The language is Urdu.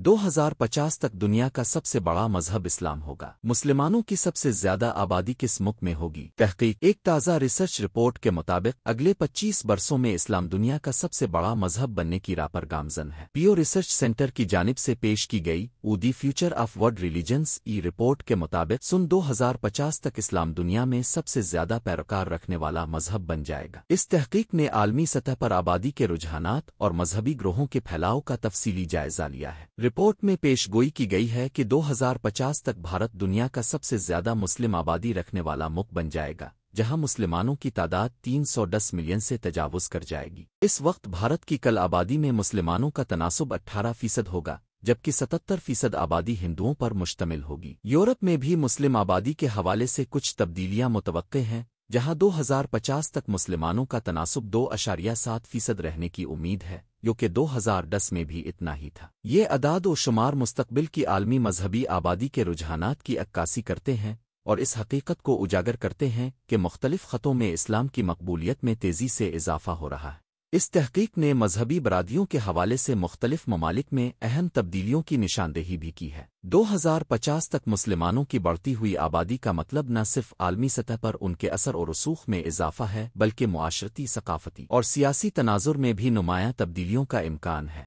2050 تک دنیا کا سب سے بڑا مذہب اسلام ہوگا۔ مسلمانوں کی سب سے زیادہ آبادی کس ملک میں ہوگی؟ تحقیق۔ ایک تازہ ریسرچ رپورٹ کے مطابق اگلے 25 برسوں میں اسلام دنیا کا سب سے بڑا مذہب بننے کی راہ پر گامزن ہے۔ پیو ریسرچ سینٹر کی جانب سے پیش کی گئی the future of world religions report کے مطابق 2050 تک اسلام دنیا میں سب سے زیادہ پیروکار رکھنے والا مذہب بن جائے گا۔ اس تحقیق نے عالمی سطح پر آبادی کے رجحانات اور مذہبی گروہوں کے پھیلاؤ کا تفصیلی جائزہ لیا ہے۔ رپورٹ میں پیش گوئی کی گئی ہے کہ 2050 تک بھارت دنیا کا سب سے زیادہ مسلم آبادی رکھنے والا ملک بن جائے گا، جہاں مسلمانوں کی تعداد 310 ملین سے تجاوز کر جائے گی۔ اس وقت بھارت کی کل آبادی میں مسلمانوں کا تناسب 18% ہوگا، جبکہ 77% آبادی ہندوؤں پر مشتمل ہوگی۔ یورپ میں بھی مسلم آبادی کے حوالے سے کچھ تبدیلیاں متوقع ہیں، جہاں 2050 تک مسلمانوں کا تناسب 2.7% رہنے کی امید ہے، جو کہ 2010 میں بھی اتنا ہی تھا۔ یہ اعداد و شمار مستقبل کی عالمی مذہبی آبادی کے رجحانات کی عکاسی کرتے ہیں اور اس حقیقت کو اجاگر کرتے ہیں کہ مختلف خطوں میں اسلام کی مقبولیت میں تیزی سے اضافہ ہو رہا ہے۔ اس تحقیق نے مذہبی برادریوں کے حوالے سے مختلف ممالک میں اہم تبدیلیوں کی نشاندہی بھی کی ہے۔ 2050 تک مسلمانوں کی بڑھتی ہوئی آبادی کا مطلب نہ صرف عالمی سطح پر ان کے اثر و رسوخ میں اضافہ ہے، بلکہ معاشرتی، ثقافتی اور سیاسی تناظر میں بھی نمایاں تبدیلیوں کا امکان ہے۔